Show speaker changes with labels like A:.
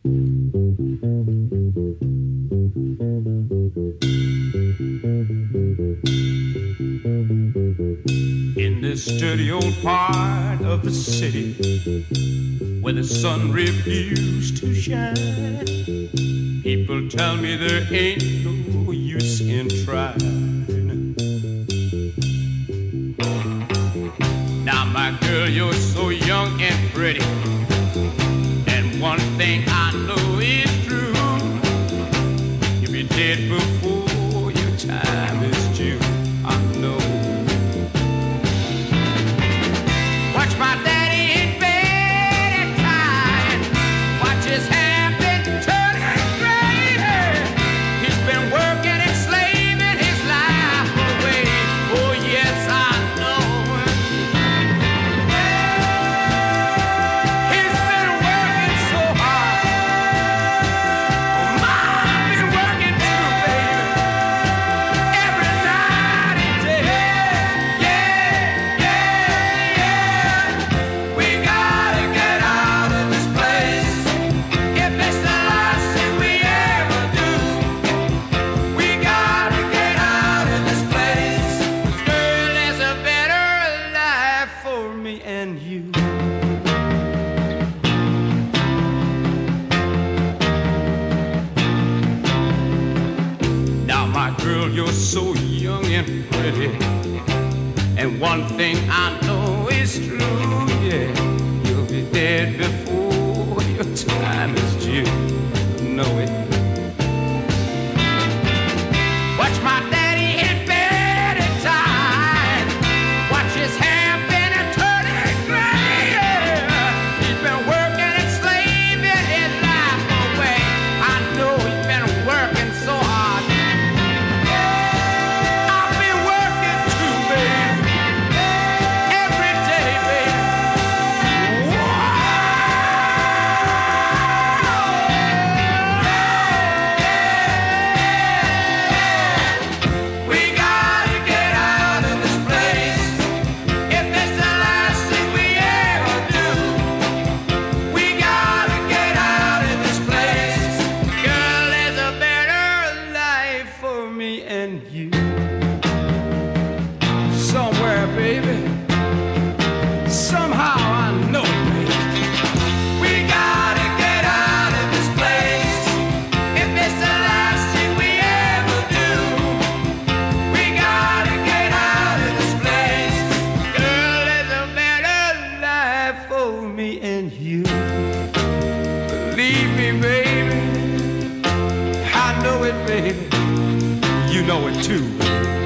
A: In this dirty old part of the city where the sun refused to shine, people tell me there ain't no use in trying. Now, my girl, you're so young and pretty, and one thing I know is true: you'll be dead before your time is due. I know. Watch my daddy in bed at night. Watch his hair been turning gray. He's been working and slaving his life away. Oh yes, I know. He's been working so hard. I've been working too, baby. Every night and day. Yeah, yeah, yeah. We gotta get out of this place. If it's the last thing we ever do, we gotta get out of this place. Girl, there's a better life for me and you. Now, my girl, you're so young and pretty, and one thing I know is true, yeah, you'll be dead before your time is due. Know it. Watch my daddy in bed at time. Watch his hair been a turning gray. He's been working and slaving his life away. I know he's been working so hard. I've been working too, baby. Every day, baby. We gotta get out of this place. If it's the last thing we ever do, we gotta get out of this place. Girl, there's a better life for me and you. Somewhere, baby. Somehow I know it, baby. We gotta get out of this place. If it's the last thing we ever do, we gotta get out of this place. Girl, there's a better life for me and you. Believe me, baby. I know it, baby. You know it too.